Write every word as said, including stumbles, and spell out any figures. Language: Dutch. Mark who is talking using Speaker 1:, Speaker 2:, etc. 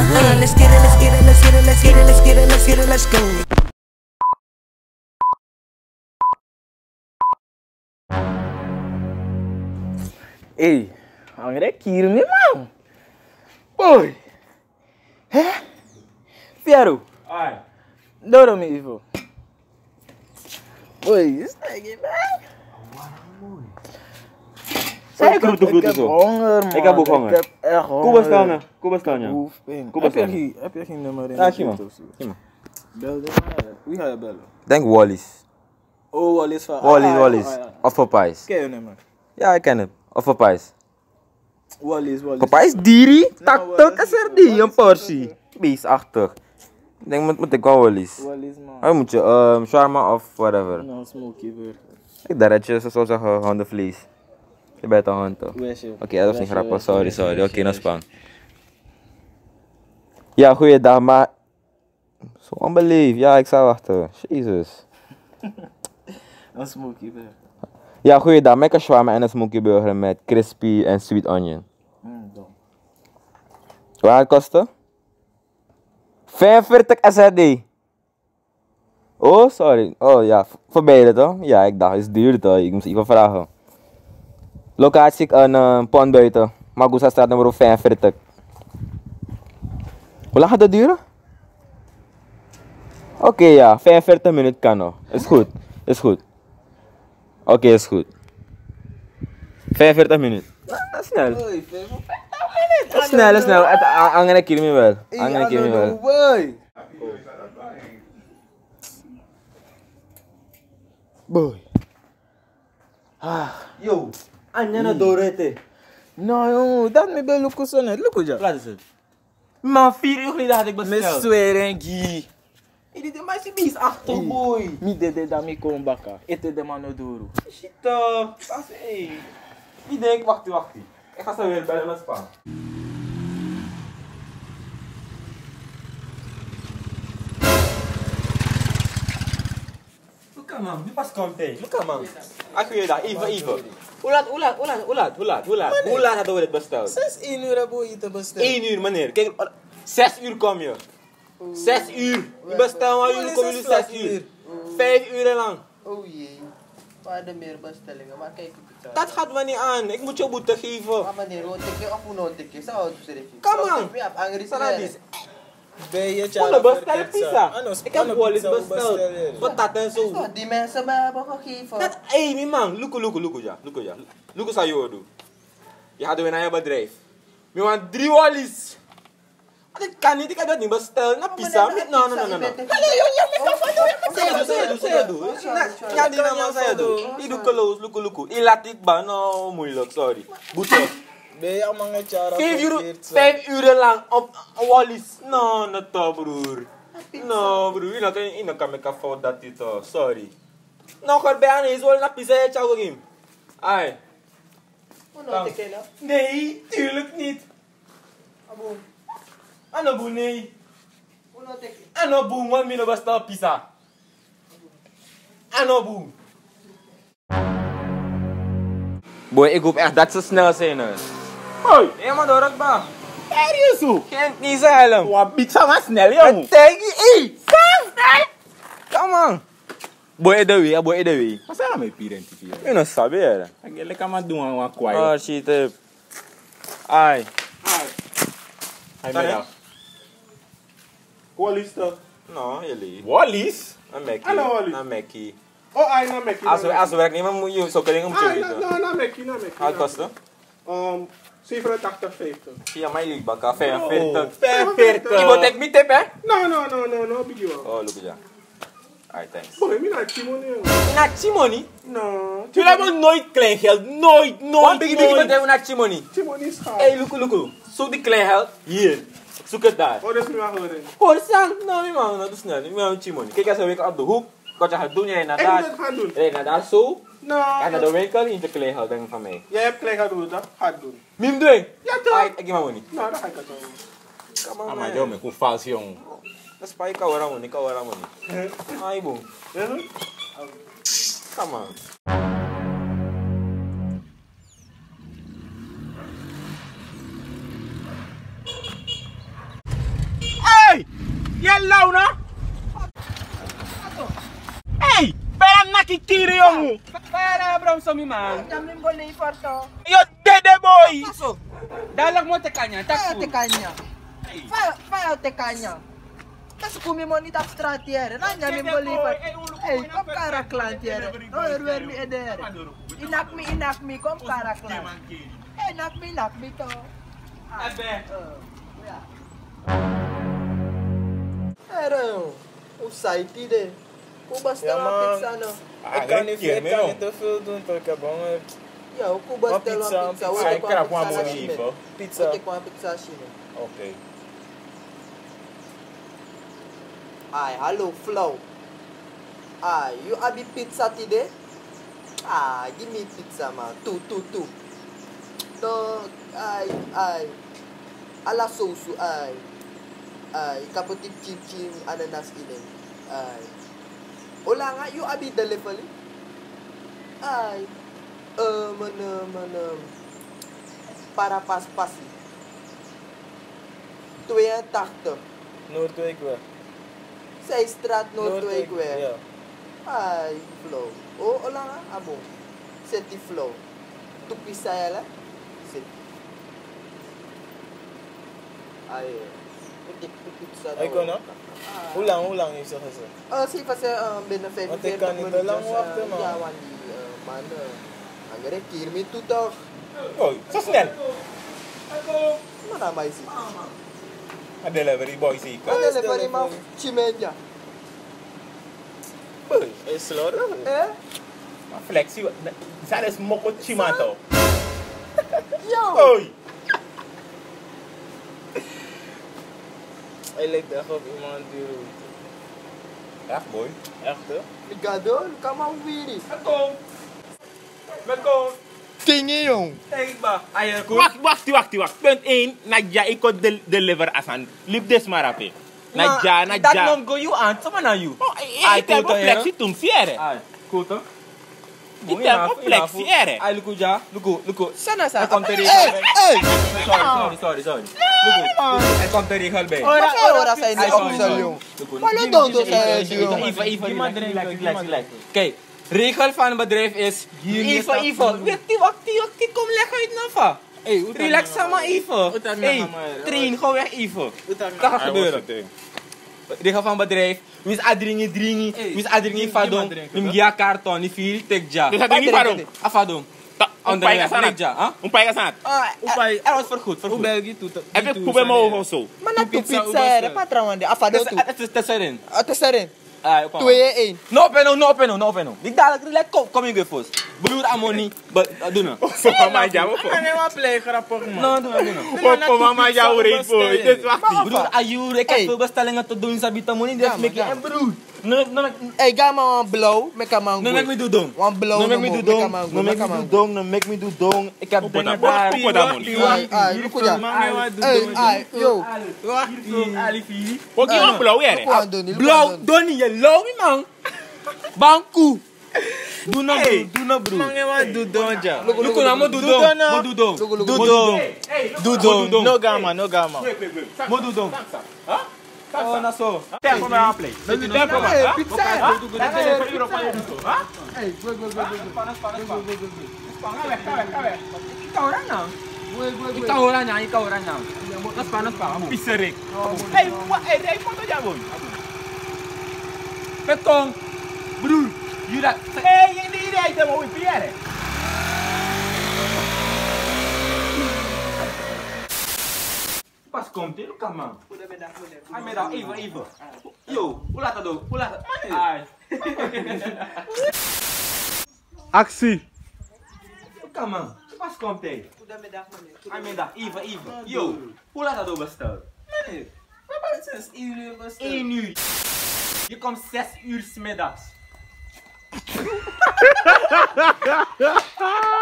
Speaker 1: Uh-huh. Let's get it, let's get it, let's get it, let's get it, let's get it, let's get it, let's go.
Speaker 2: Hey, ang rekir memang. Boy. Heh? Fiaro.
Speaker 3: Ai.
Speaker 2: Dora me Ivo. Boy, isso aí, man.
Speaker 3: Saya ikut betul betul so. Ik heb ook honger. Kom eens staan, kom eens staan ja. Kom eens staan.
Speaker 2: Heb je geen nummer in?
Speaker 3: Ja, zie maar. Zie maar.
Speaker 2: Bel de maar. Wie ga je bellen?
Speaker 4: Denk Wallis.
Speaker 2: Oh, Wallis van.
Speaker 4: Wallis, Wallis. Of Popeyes.
Speaker 2: Ken je nummer?
Speaker 4: Ja, ik ken het. Of Popeyes.
Speaker 2: Wallis, Wallis.
Speaker 4: Popeyes diri? Taktok is er die, een portie. Beestachtig. Ik denk, moet, moet ik wel Wallis.
Speaker 2: Wallis, man.
Speaker 4: Hij moet je, um, shawarma of whatever.
Speaker 2: Nou, smoky burger.
Speaker 4: Ik dacht dat je zo zou zeggen hondenvlees. Je bent een hond toch? Oké, okay, dat was niet grappig. Sorry, sorry. Oké, okay, nou span. Ja, goeiedag, maar... Zo onbeleefd. Ja, ik zou wachten. Jezus.
Speaker 2: Een smoky burger.
Speaker 4: Ja, goeiedag. Met een shawarma en een smoky burger met crispy en sweet onion.
Speaker 2: Mm, dom.
Speaker 4: Wat gaat het kosten? vijfenveertig S R D. Oh, sorry. Oh ja, voor beide toch? Ja, ik dacht, het is duur toch? Ik moest even vragen. Locatie een uh, pond buiten. Magusa straat nummer vijfenveertig. Hoe lang gaat dat duren? Oké, okay, ja, vijfenveertig minuten kan nog. Is goed, is goed. Oké, okay, is goed. vijfenveertig minuten. Ah, snel.
Speaker 2: Oei, vijfenveertig minuten.
Speaker 4: Snel, snel. Angin kill me wel. Angin kill me wel.
Speaker 2: Boy. Boy.
Speaker 3: Ah, yo. Anya na dorete.
Speaker 2: No, jongen, dat me bij Luko zo net. Luko ja.
Speaker 3: Wat is het? Maar vier uur geleden had ik besteld.
Speaker 2: Met Swerengi.
Speaker 3: Ik dit maar is bies achter boy.
Speaker 2: Mi de de da mi kom baka. Ete de mano duro.
Speaker 3: Shit toch. Pas hé. Ik denk, wacht, wacht. Ik ga zo weer bellen met Span. Look at man, nu pas komt hij. Look at man. Ik wil je daar, even, even. Hoe laat, hoe laat, hoe laat, hoe laat, hoe laat, hoe laat? Hoe laat hadden we dit besteld?
Speaker 2: Zes één uur hebben we eten besteld.
Speaker 3: één uur meneer. Kijk, zes uur kom je. zes uur. Je bestelt maar jullie komen jullie zes uur. Vijf uur lang.
Speaker 5: Oh jee. We hadden meer bestellingen, maar kijk het uit.
Speaker 3: Dat gaat me niet aan. Ik moet je boete geven.
Speaker 5: Maar meneer, wat ik of hoe nooit ik zou het zeggen.
Speaker 3: Come on.
Speaker 5: Ja, angry
Speaker 3: Saladis.
Speaker 2: Ben je
Speaker 3: Hoe bestel pizza? Ik heb wel eens besteld. Wat dat en zo.
Speaker 5: Wat die mensen me hebben gegeven.
Speaker 3: Dat, hé, mijn man. Luko, luko, luko, ja. Luko, ja. Luko, zou je doen. Je gaat weer naar je bedrijf. Je want drie wallies. Dat kan niet, ik heb dat niet besteld. Na pizza. Nee, no, no, no, no. Zeg je, zeg je, zeg je. Ja, die naam zeg je doen. Ik doe close, luko, luko. Ik laat ik ban, no, moeilijk, sorry. Boete.
Speaker 2: Ben je allemaal het jaar
Speaker 3: Vijf uur, vijf uur lang op wallies. No, no, toch, broer. No, broer. Je kan me fout dat dit, sorry. Nou, ga bij aan is wel naar pizza, je zou hem. Ai.
Speaker 5: Hoe nooit ik ken.
Speaker 3: Nee, tuurlijk niet.
Speaker 5: Aboe.
Speaker 3: Ano boe, nee.
Speaker 5: Hoe nooit ik.
Speaker 3: Ano boe, man, mi no basta pizza. Ano boe.
Speaker 4: Boy, ik hoop echt dat ze snel zijn. Hè.
Speaker 3: Hoi.
Speaker 4: Ja, maar door het ba.
Speaker 3: Serieus hoe?
Speaker 4: Geen niet zijn.
Speaker 3: Wat pizza maar snel, jongen.
Speaker 4: Tegen je. Snel. Come on. Boy, de way, boy, de way.
Speaker 3: Wat zijn er met parenten hier?
Speaker 4: Je nou saber.
Speaker 3: Ik ga lekker maar doen aan wat kwaai.
Speaker 4: Oh shit. Ai.
Speaker 3: Ai. Hij met dat.
Speaker 6: Wallis toch?
Speaker 4: No, jullie.
Speaker 3: Wallis?
Speaker 4: Een Mackie.
Speaker 6: Hallo, Wallis.
Speaker 4: Een Mackie.
Speaker 6: Oh, ai, na Mackie.
Speaker 4: Als we, als we werknemer moet je zo kunnen moet je
Speaker 6: Ai, na,
Speaker 4: weten.
Speaker 6: na, na Mackie, na Mackie.
Speaker 4: Wat kost het?
Speaker 6: Um, zevenentachtig vijftig.
Speaker 4: Ja, maar jullie bakken vijfenveertig.
Speaker 3: vijfenveertig.
Speaker 4: Je moet ik niet tip, hè?
Speaker 6: No, no, no, no, no, big you.
Speaker 4: Oh, look at that. Alright, thanks.
Speaker 6: Boy, mi na Timon yo.
Speaker 3: Na Chimoni?
Speaker 6: No.
Speaker 3: Jullie hebben nooit klein geld. Nooit, nooit,
Speaker 4: Wat biggie biggie
Speaker 3: nooit.
Speaker 4: betekent naar Chimoni?
Speaker 6: Timon is gaaf.
Speaker 3: Hé, look, look. Zoek die klein geld. Hier. Zoek het daar.
Speaker 6: Oh, dat is mi maar horen.
Speaker 3: Hoor, sang. Nou, mijn man, dat is snel. Ik ben Chimoni. Kijk eens een winkel op de hoek. Wat je gaat doen, je rijdt naar
Speaker 6: Ik moet
Speaker 3: daar.
Speaker 6: het gaan doen.
Speaker 3: Rijd naar daar zo.
Speaker 6: No.
Speaker 3: Ga naar de winkel in de klein geld, denk van mij.
Speaker 6: Jij hebt klein gaan doen, dat gaat doen.
Speaker 3: Mim doen.
Speaker 6: Ja, toch?
Speaker 3: Alright, ik geef maar money.
Speaker 6: Nou, dat ga ik het doen.
Speaker 4: Come on,
Speaker 3: Maar
Speaker 4: man.
Speaker 3: joh, ik hoe vals, jong.
Speaker 4: Dat is bij koude ramon, ik koude ramon. Ai, boom.
Speaker 6: Ja?
Speaker 4: Come on.
Speaker 3: Je lauw na? Hey, pera nakikiri jongen.
Speaker 5: Para, bro, sa mi man. Kami mo liver to.
Speaker 3: Yo dede boy.
Speaker 5: Pasok.
Speaker 3: Dalag mo te kanya,
Speaker 5: Faya te
Speaker 3: tak.
Speaker 5: kanya. Faya, faya te kanya. Kasi kumi mo ni tap stratiere. Nanya mi mo liver. Hey, kom kara klantiere. No, erwer mi edere. Inak mi, inak mi, kom kara klant. Eh, nak mi, nak mi to.
Speaker 3: Abe.
Speaker 5: Pero, o site de. Kung basta
Speaker 2: Ja,
Speaker 5: uma
Speaker 2: man.
Speaker 5: pizza, no?
Speaker 2: Ik kan niet veel, ik kan niet te veel doen, toch? Ik heb honger.
Speaker 5: Ja, kung basta
Speaker 2: Uma
Speaker 5: uma
Speaker 2: pizza,
Speaker 5: pizza.
Speaker 2: uma
Speaker 5: Wala
Speaker 2: pizza.
Speaker 5: ko
Speaker 3: Kaya
Speaker 5: ang
Speaker 3: po ang
Speaker 5: pizza
Speaker 3: mga
Speaker 5: sashimi.
Speaker 3: ipo.
Speaker 2: Pizza.
Speaker 5: Wala ko ang pizza sashimi.
Speaker 3: Oké.
Speaker 5: Ay, hello, Flow. Ay, you abi pizza today? Ah, give me pizza, man. Two, two, two. To, ay, ay. Ala sauce, ay. Ay, kaputik chim-chim, ananas inin. Ay. Wala nga, you abi delivery? Ay. Uh, mana, mana. Para pas-pasi. tweeëntachtig.
Speaker 2: Noordwijkweg.
Speaker 5: Zijstraat, Noordwijk
Speaker 2: Ja.
Speaker 5: weer. Ay, Flow. Oh, wala nga, abo. City Flow. Tupisaya lang. City. Ay, putik pizza
Speaker 2: Ay, ko na?
Speaker 5: Ah.
Speaker 2: Hoe lang, hoe lang heeft ze gezegd?
Speaker 5: Ah, si kasi um, binnen
Speaker 2: Want ik
Speaker 5: vijfenveertig
Speaker 2: kan niet te lang wachten, man.
Speaker 5: Ja, want die uh, man, uh, ang gare, kirmi toe toch?
Speaker 3: Oh, zo snel.
Speaker 5: Mana may si?
Speaker 3: Een delivery boy zeker.
Speaker 5: Ano
Speaker 2: is
Speaker 5: le pa ni ma
Speaker 2: delivery?
Speaker 5: chimenya?
Speaker 3: Boy,
Speaker 2: Hij is slordig.
Speaker 5: Eh?
Speaker 3: maar flexie. Dat is mokko chimato.
Speaker 5: Yo!
Speaker 3: Oei.
Speaker 2: Hij lijkt echt op iemand die roept.
Speaker 3: Echt boy.
Speaker 2: Echt, hè?
Speaker 5: Ligado, kama wiri.
Speaker 3: Kom. Kom.
Speaker 5: Tingi yung.
Speaker 3: Hey, ba. Ayo, wacht, wacht, wacht, wacht. Punt één. Nadja, ik kon del deliver asan. Lip des maar ape. Nadja, Nadja.
Speaker 4: Dat non go you aan, sama na you.
Speaker 3: Oh, ik heb een flexie toen fiere.
Speaker 4: Ay, goed toch?
Speaker 3: Ik heb een flexie ere.
Speaker 4: Ay, luku ja, luku, luku.
Speaker 5: Sana sa?
Speaker 4: Er komt een
Speaker 5: Eh,
Speaker 4: regel bij.
Speaker 5: eh!
Speaker 4: Sorry, sorry, sorry, sorry. Luku, er komt een regel bij.
Speaker 5: Ora, ora sa
Speaker 4: Ay,
Speaker 5: inyo
Speaker 4: sorry,
Speaker 5: sa
Speaker 4: sorry.
Speaker 5: yung.
Speaker 4: Luku,
Speaker 5: Malo doon doon sa
Speaker 4: Iva,
Speaker 5: yung.
Speaker 4: Iva, Iva, relax, relax, relax, relax. Kijk, regel van het bedrijf is... Iva, Iva, weet je wat, die kom leg uit Nava. Relax sama Iva. Hey, train, gewoon weg Iva. Dat gaat gebeuren. Regel van het bedrijf. Mis adringi dringi, mis adringi fadong, nim gia karton, ni fil tekja.
Speaker 3: Dus adringi fadong?
Speaker 4: Afadong.
Speaker 3: Umpai ka sanat.
Speaker 4: Ha?
Speaker 3: Umpai ka sanat.
Speaker 4: Upay, er was vergoed, vergoed.
Speaker 3: Heb je poepen mo oso?
Speaker 5: Mana tu pizza ere, patrawan de. Afa do tu.
Speaker 4: Het is te serin.
Speaker 5: Ate sa rin.
Speaker 4: Ay, upay.
Speaker 5: Twee één.
Speaker 4: No peno, no peno, no peno. Di dadelijk relax, kom, kom je first. Broer Amoni, but doe nou.
Speaker 3: Mama jou.
Speaker 2: Kan je maar play grappig, man?
Speaker 4: No, doe nou, doe nou.
Speaker 3: Papa mama jou reed boy. Dit wacht niet.
Speaker 4: Broer, ayur, ik heb
Speaker 5: Hey.
Speaker 4: veel bestellingen te doen sa Bitamoni, dus
Speaker 5: Ja,
Speaker 4: make
Speaker 5: man, ja.
Speaker 4: en broer. No, no,
Speaker 5: Eh, gama wan blow, meka man
Speaker 4: no make me do dong.
Speaker 5: Wan blow
Speaker 4: No make
Speaker 5: no
Speaker 4: me
Speaker 5: mo,
Speaker 4: do
Speaker 5: meka
Speaker 4: dong.
Speaker 5: man
Speaker 4: No
Speaker 5: go,
Speaker 4: make
Speaker 5: meka
Speaker 4: me do
Speaker 5: man go.
Speaker 4: dong, no make me do dong. Ik heb dingen
Speaker 3: Papa
Speaker 4: daar.
Speaker 3: da moni.
Speaker 5: Ay, ay, luko ja. Ay, ay, yo.
Speaker 4: Alifi.
Speaker 3: Ook iemand blauw ere.
Speaker 5: Luko ando ni, luko
Speaker 4: Blow,
Speaker 5: ando ni.
Speaker 4: Donnie, je low man. Banku. Doe nou broer, doe nou broer.
Speaker 2: Mange wat doe dan, ja.
Speaker 4: Luko na mo do dong, mo do dong.
Speaker 5: Luko, luko,
Speaker 4: Do
Speaker 5: luko.
Speaker 4: dong. Do dong.
Speaker 2: No gama, no gama.
Speaker 4: Mo do dong. Oh, na so.
Speaker 3: Tempo maar play. Tempo maar.
Speaker 5: Eh, pizza ere.
Speaker 3: Hey, go
Speaker 5: Hey, go, go, go, go, go.
Speaker 4: Panas, panas, panas.
Speaker 3: Ga weg, ga weg, ga weg.
Speaker 4: Ikaw rin na.
Speaker 5: Go, go, go.
Speaker 4: Ikaw rin na, ikaw rin na. Panas, panas pa.
Speaker 3: Pisserik. Hey, wat? Hey, hey, foto jou boy.
Speaker 4: Petong. Broer, you dat.
Speaker 3: Hey, je die rijdt hem op Pierre.
Speaker 4: Pas komt hij, look man. Ay, me da, even, even. Yo, hoe laat dat ook? Hoe laat dat? Ay.
Speaker 3: Actie.
Speaker 4: Look man, pas komt hij. Ay, me da, even, even. Yo, hoe laat dat ook besteld?
Speaker 2: Nee, papa, het is één uur besteld.
Speaker 4: één uur. Je komt zes uur 's middags.